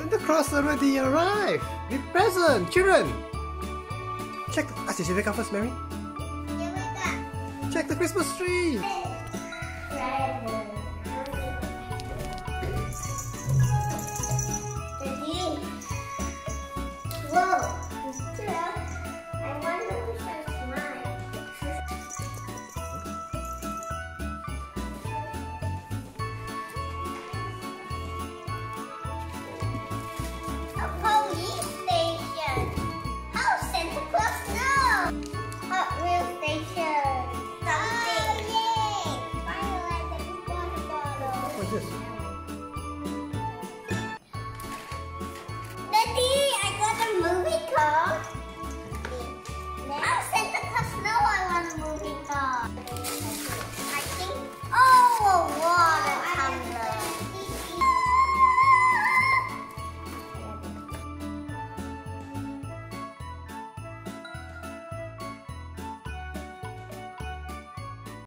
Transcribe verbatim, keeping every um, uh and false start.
Santa Claus already arrived with present, children. Check. Ah, did you wake up first, Mary? You wake up. Check the Christmas tree. Present.